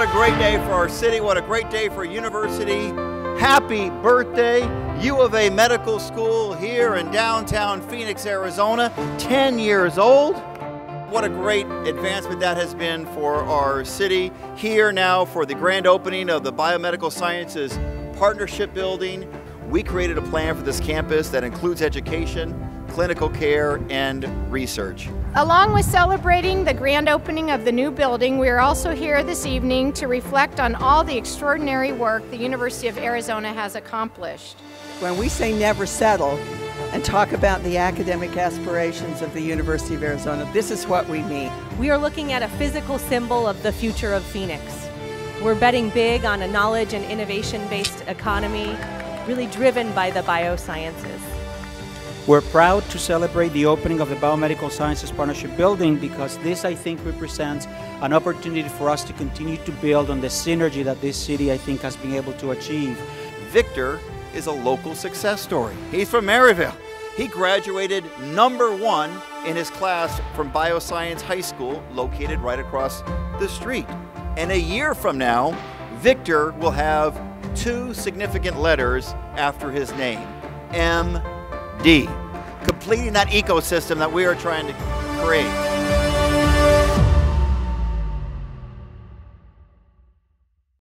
great day for our city. What a great day for university. Happy birthday, U of A Medical School here in downtown Phoenix, Arizona, 10 years old. What a great advancement that has been for our city. Here now for the grand opening of the Biomedical Sciences Partnership Building. We created a plan for this campus that includes education, clinical care, and research. Along with celebrating the grand opening of the new building, we are also here this evening to reflect on all the extraordinary work the University of Arizona has accomplished. When we say never settle and talk about the academic aspirations of the University of Arizona, this is what we mean. We are looking at a physical symbol of the future of Phoenix. We're betting big on a knowledge and innovation-based economy, really driven by the biosciences. We're proud to celebrate the opening of the Biomedical Sciences Partnership Building because this, I think, represents an opportunity for us to continue to build on the synergy that this city, I think, has been able to achieve. Victor is a local success story. He's from Maryville. He graduated #1 in his class from Bioscience High School, located right across the street. And a year from now, Victor will have 2 significant letters after his name, MD, completing that ecosystem that we are trying to create.